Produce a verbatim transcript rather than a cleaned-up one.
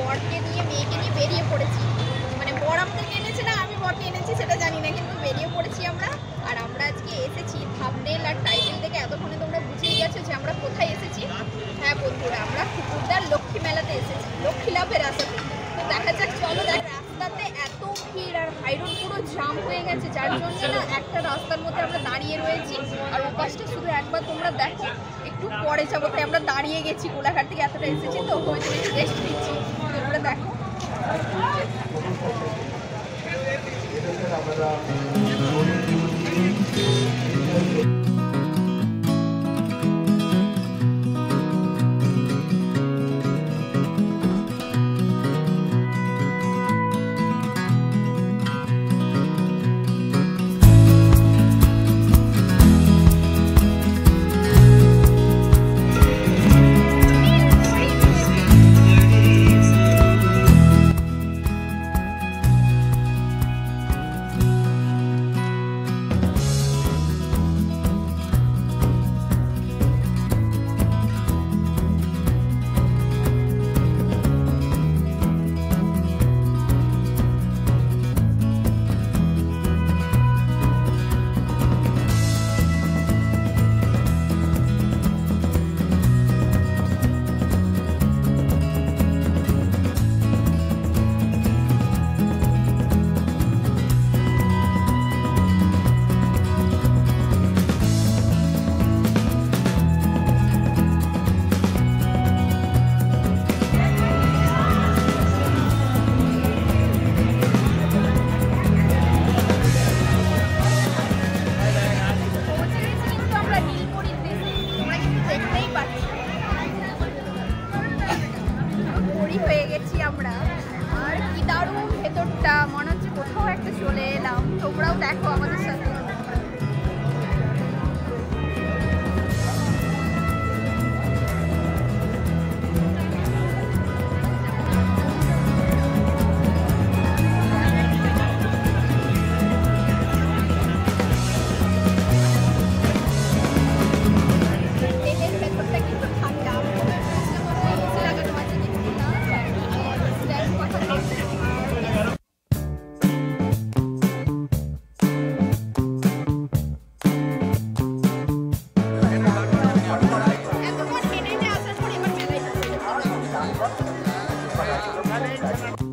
বরকে নিয়ে মেয়েকে নিয়ে বেরিয়ে পড়েছি। মানে বর আমাদেরকে এনেছে না, আমি বরকে এনেছি সেটা জানি না, কিন্তু বেরিয়ে পড়েছি আমরা। আর আমরা আজকে এসেছি, থাম্বনেল আর টাইটেল থেকে এতক্ষণে তোমরা বুঝেই গেছো যে আমরা কোথায় এসেছি। হ্যাঁ বন্ধুরা, আমরা কুকুরদার লক্ষ্মী মেলাতে এসেছি, লক্ষ্মী লাভের রাস্তাতে। তো দেখা যাক, চলো দেখ। রাস্তাতে এত ভিড় আর হাইরোড পুরো জাম হয়ে গেছে, যার জন্য না একটা রাস্তার মধ্যে আমরা দাঁড়িয়ে রয়েছি। আর ওপাশটা শুধু একবার তোমরা দেখো, একটু পরে যাবো, তাই আমরা দাঁড়িয়ে গেছি। কোলাঘাট থেকে এতটা এসেছি তো ওই জন্য একটু রেস্ট নিচ্ছি। তোমরা দেখো আমরা। আর কি দারুণ ভেতরটা, মনে হচ্ছে কোথাও একটা চলে এলাম। তোমরাও দেখো আমাদের সাথে। Thank you.